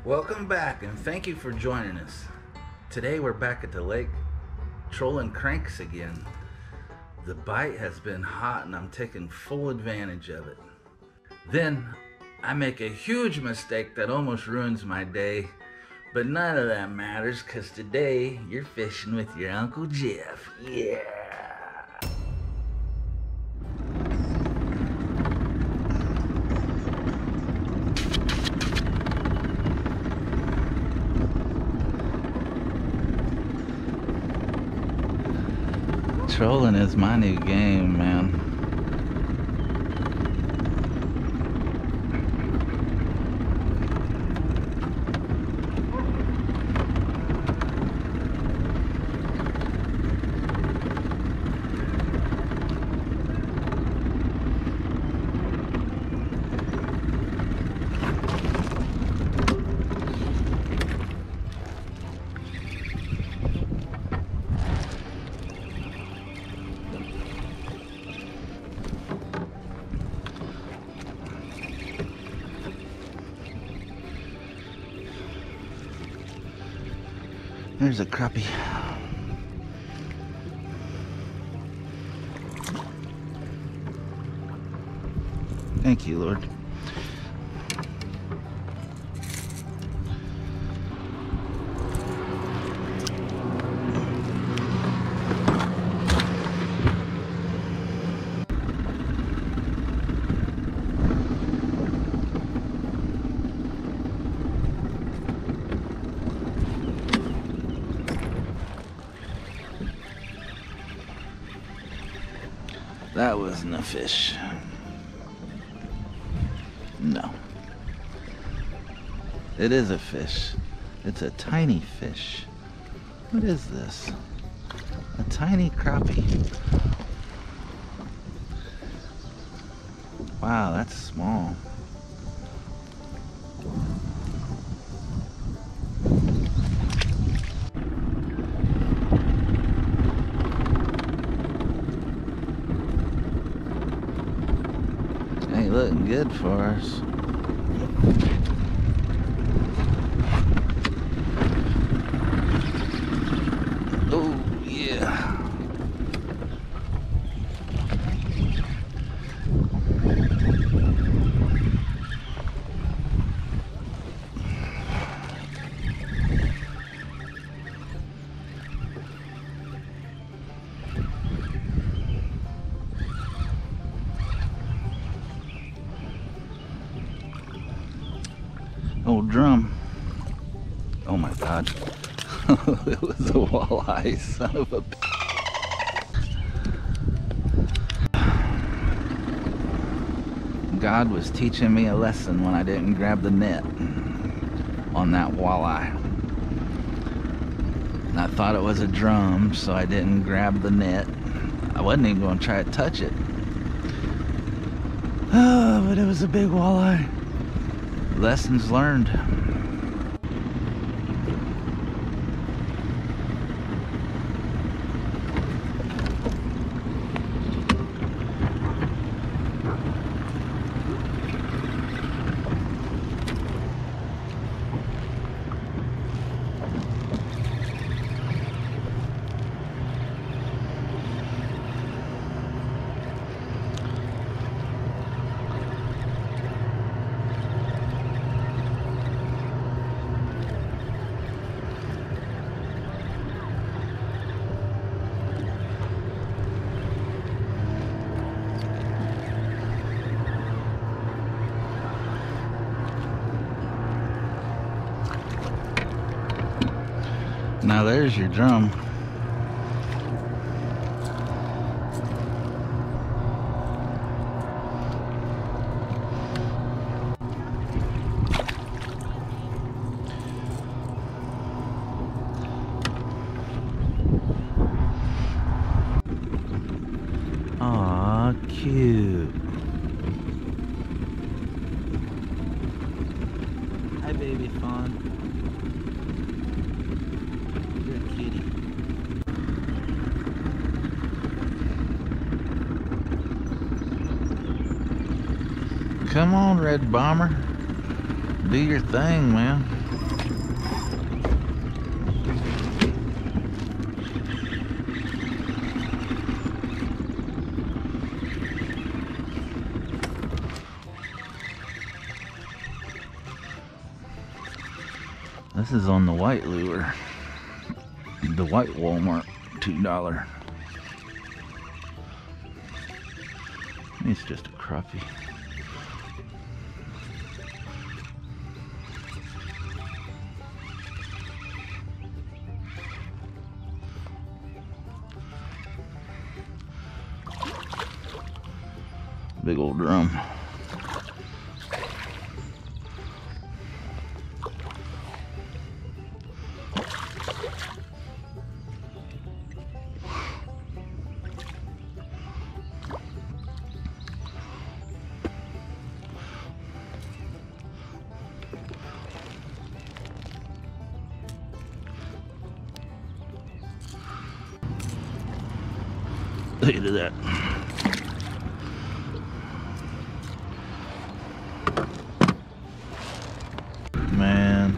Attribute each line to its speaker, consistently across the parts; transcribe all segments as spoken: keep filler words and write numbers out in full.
Speaker 1: Welcome back and thank you for joining us. Today we're back at the lake trolling cranks again. The bite has been hot and I'm taking full advantage of it. Then I make a huge mistake that almost ruins my day, but none of that matters because today you're fishing with your Uncle Jeff. Yeah! Trolling is my new game, man. There's a crappie. Thank you, Lord. That wasn't a fish. No. It is a fish. It's a tiny fish. What is this? A tiny crappie. Wow, that's small. Ain't looking good for us. Oh, yeah. Old drum. Oh my God. It was a walleye, son of a b- God was teaching me a lesson when I didn't grab the net on that walleye. And I thought it was a drum, so I didn't grab the net. I wasn't even going to try to touch it. Oh, but it was a big walleye. Lessons learned. Now there's your drum. Aw, cute. Hi, baby fawn. Come on, Red Bomber. Do your thing, man. This is on the white lure. The white Walmart, two dollars. It's just a crappie. Big old drum. Look at that. Man,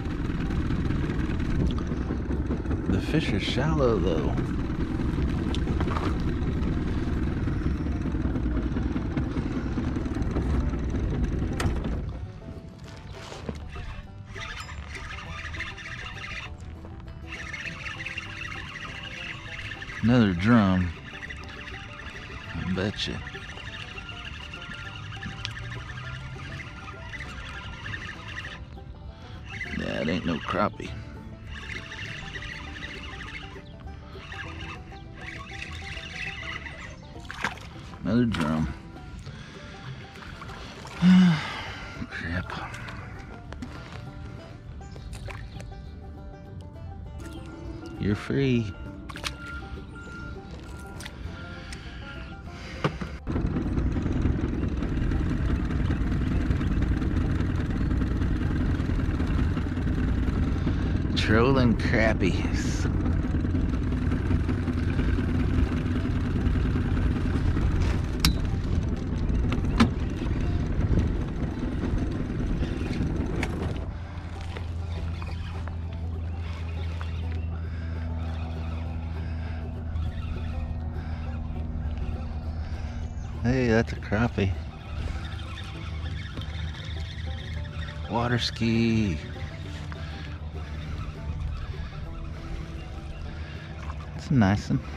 Speaker 1: the fish are shallow though. Another drum. I bet you. Yeah, it ain't no crappie. Another drum. Crap. You're free. Trolling crappies. Hey, that's a crappie. Water ski. It's a nice one.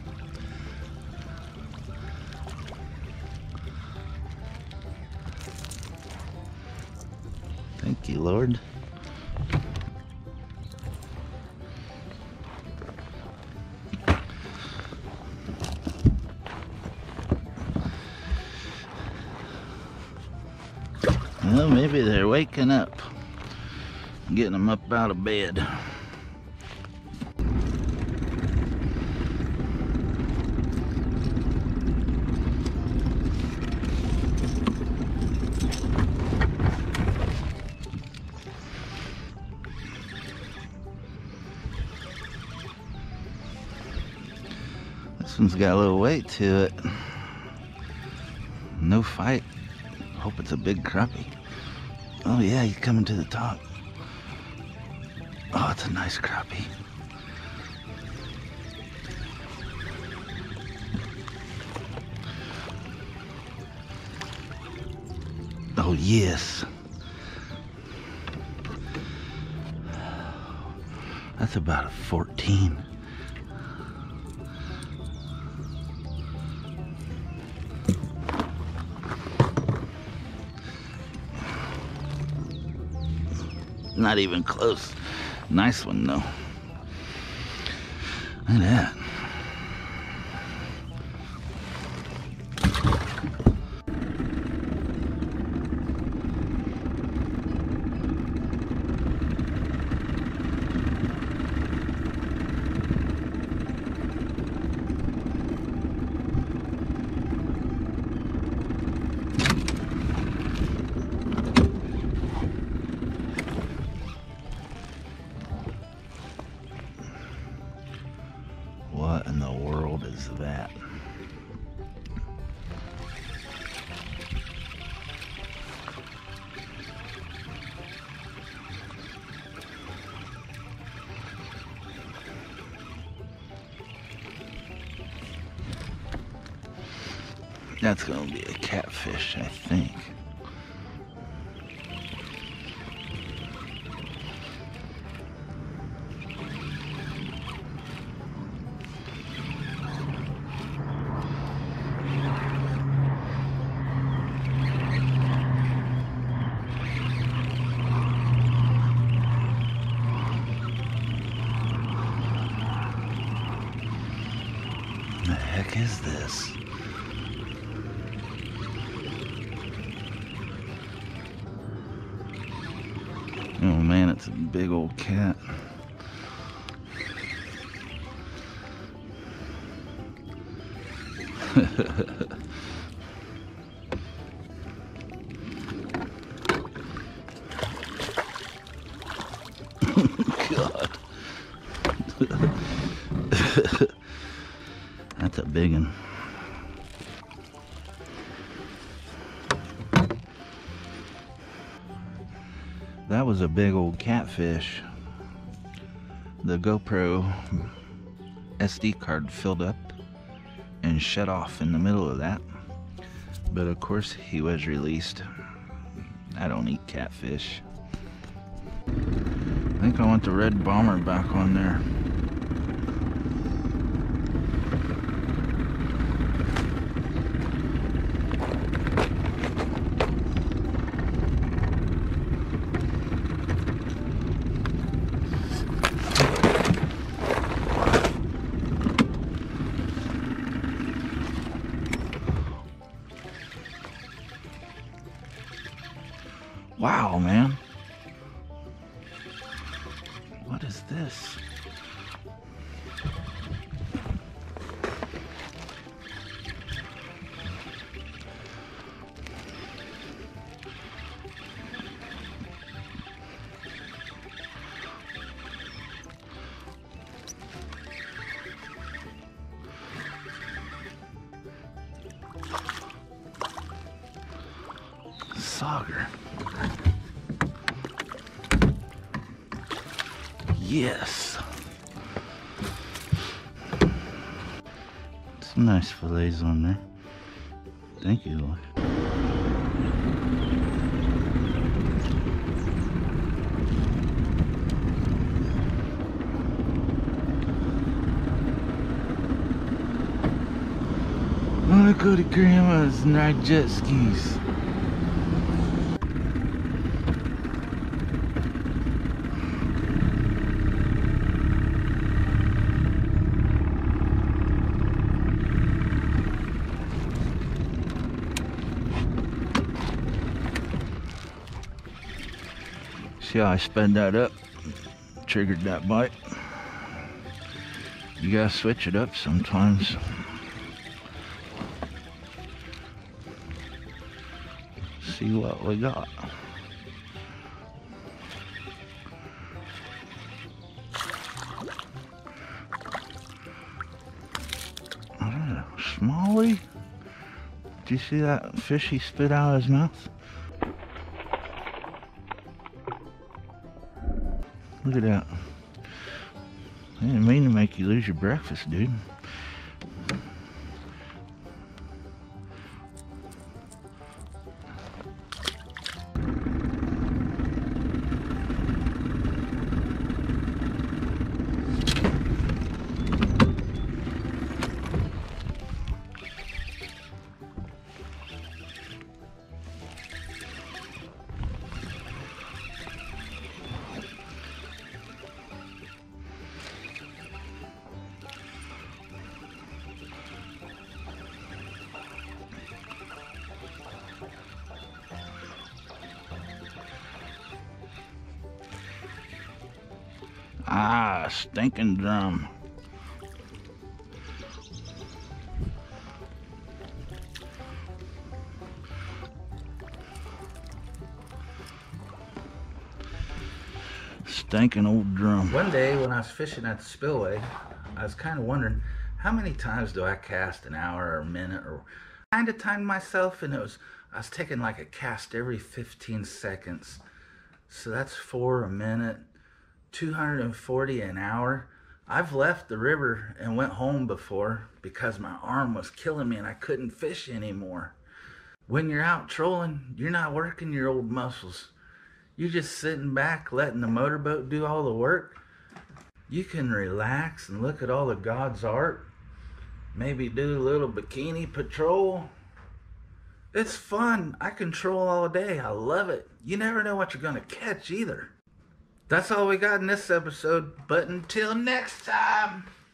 Speaker 1: Thank you, Lord. Well, maybe they're waking up. Getting them up out of bed. This one's got a little weight to it. No fight. Hope it's a big crappie. Oh yeah, he's coming to the top. Oh, it's a nice crappie. Oh yes. That's about a fourteen. Not even close. Nice one though. Look at that. What in the world is that? That's gonna be a catfish, I think. heck is this? Oh man, it's a big old cat. God. That's a big one. That was a big old catfish. The GoPro S D card filled up and shut off in the middle of that. But of course he was released. I don't eat catfish. I think I want the red bomber back on there. Wow, man. What is this? Sauger. Yes. Some nice fillets on there. Thank you, Lord. I wanna go to Grandma's and ride jet skis. See how I sped that up? Triggered that bite. You gotta switch it up sometimes. See what we got. Uh, Smallie? Do you see that fish he spit out of his mouth? Look at that. I didn't mean to make you lose your breakfast, dude. Ah, stinking drum. Stinking old drum. One day when I was fishing at the spillway, I was kind of wondering, how many times do I cast an hour or a minute? Or kind of timed myself, and it was, I was taking like a cast every fifteen seconds. So that's four a minute. two hundred forty an hour. I've left the river and went home before because my arm was killing me and I couldn't fish anymore. When you're out trolling, you're not working your old muscles. You're just sitting back letting the motorboat do all the work. You can relax and look at all of God's art. Maybe do a little bikini patrol. It's fun. I can troll all day. I love it. You never know what you're gonna catch either. That's all we got in this episode, but until next time.